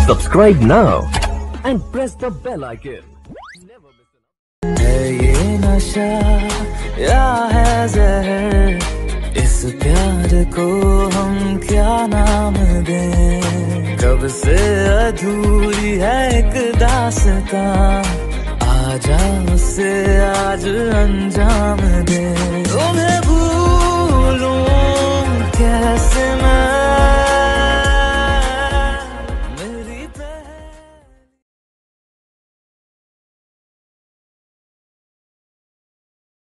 Subscribe now and press the bell icon. है ये नशा या है जहर, इस प्यार को हम क्या नाम दें। कब से अधूरी है एक दास्तां, आजा उसे आज अंजाम दे।